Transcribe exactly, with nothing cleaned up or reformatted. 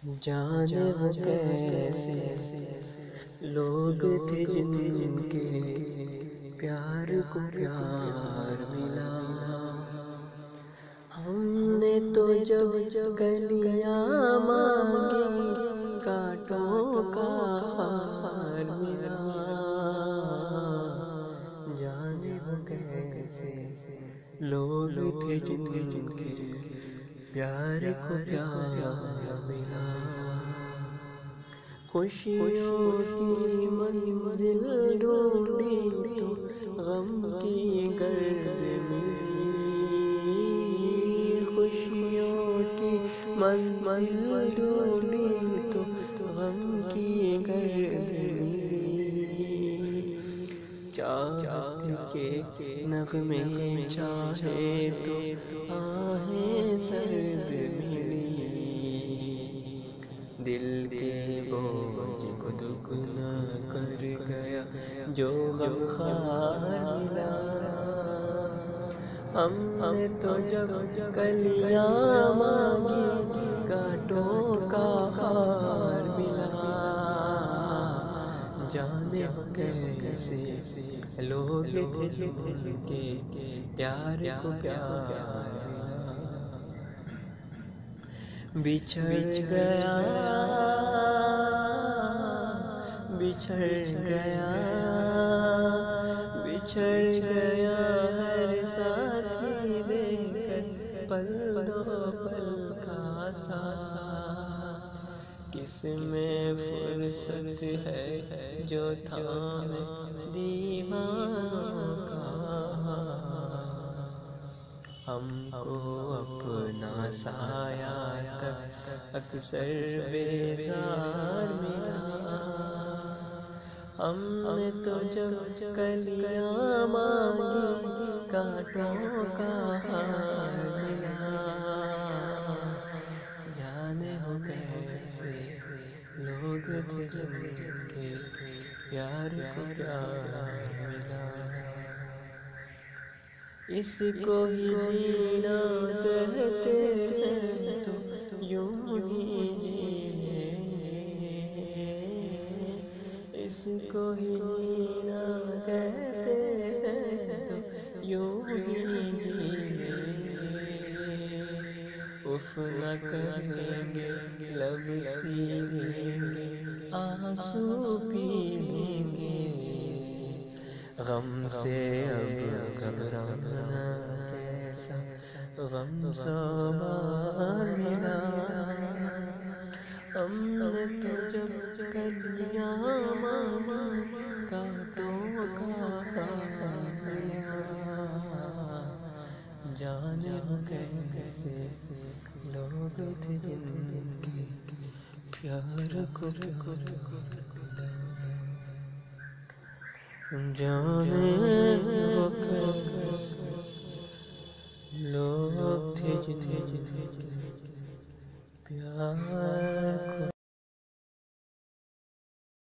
جانے وہ کیسے لوگ تھے جن کے پیار کو پیار ملا. ہم نے تو جب کلیاں مانگی کانٹوں کا ہار ملا. جانے وہ کیسے لوگ تھے جن کے پیار کو پیار ملا. خوشیوں کی منزل ڈھونڈی تو غم کی گرد ملی. خوشیوں کی منزل ڈھونڈی تو غم کی گرد ملی. چاہت کے نغمے چاہے تو آہیں سرد ملی. دل کے بوجھ کو دگنا کر گیا جو غم خار ملا. ہم نے تو جب کلیاں مانگی کانٹوں کا ہار ملا. جانے وہ کیسے لوگ تھے جن کے پیار کو پیار ملا. بچھڑ گیا بچھڑ گیا بچھڑ گیا ہر ساتھی دے کر پل دو پل کا ساتھ. کس میں فرصت ہے جو تھامے دیوانوں کا. ہم کو اپنا سایہ تک اکثر بیزار ملا. ہم نے تو جب کلیاں مانگی کانٹوں کا ہار ملا. جانے وہ کیسے لوگ تھے جن کے پیار کو پیار ملا. اس کو ہی زینا کہتے ہیں تو یوں ہی جی لیں گے. اس کو ہی زینا کہتے ہیں تو یوں ہی جی لیں گے. اف نہ کہیں گے لب سی لیں گے آنسو پی لیں گے. غم سے اب گھبرانا کیسا غم سو بار ملا. ہم نے تو جب کلیاں مانگی کانٹوں کا ہار ملا. جانے وہ کیسے لوگ تھے جن کے پیار کو پیار ملا. جانے وہ کیسے لوگ تھے جن کے پیار